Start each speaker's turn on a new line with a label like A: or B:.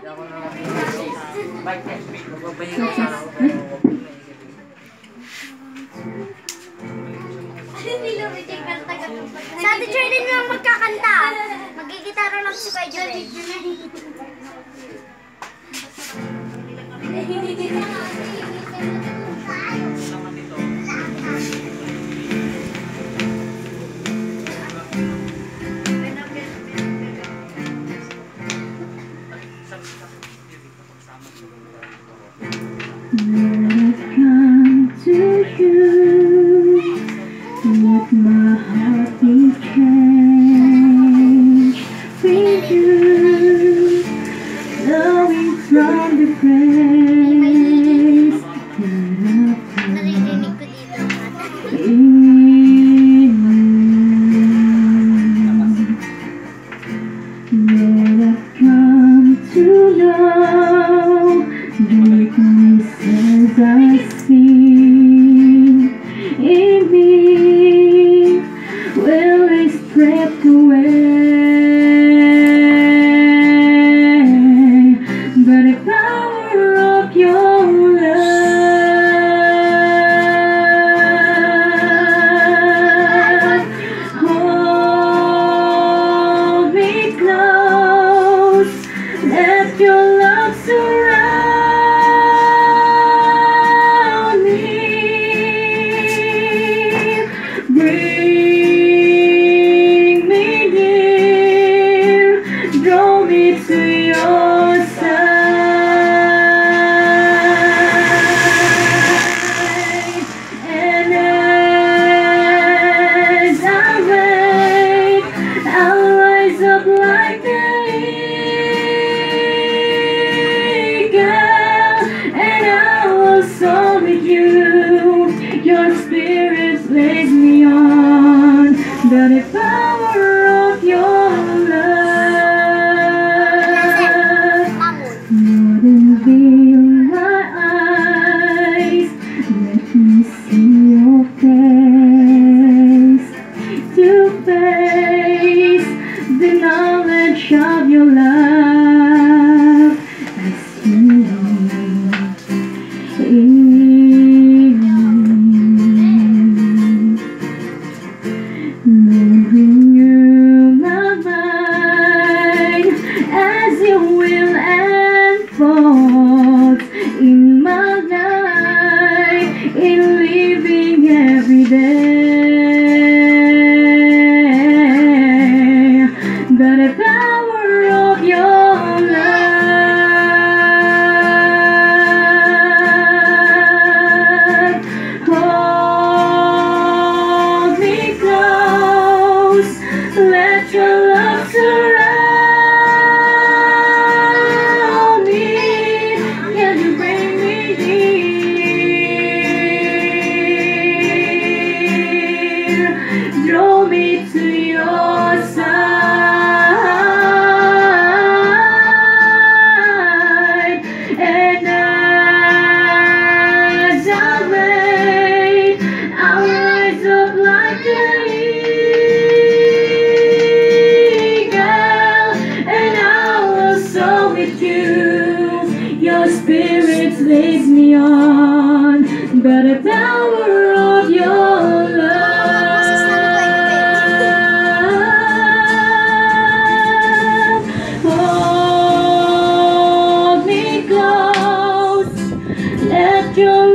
A: Sa Ate Charlyn lang magkakanta. Magigitara lang si Kuya Jovel.
B: Let my heart be changed with you, flowing from the praise
A: Naririnig ko dito.
B: Lord, I've come to know the weaknesses I see in me will be stripped away by the power of your love. Hold me close, let your love surround me. Bring me near, draw me to your side. And as I wait, I'll rise up like an eagle, and I will soar with you. Your spirit leads me on, by the power of your love. Lord, unveil my eyes, let me see your face, to face the knowledge of your love as you in Lord, renew my mind as your will unfolds in my life, in living every day, by the power of your love. Hold me close, let your love surround me. Can you bring me near, draw me to your side. And as I wait, I'll rise up like an eagle, and I will soar with you. Your spirit leads me on, by the power of your love. Hold me close, let your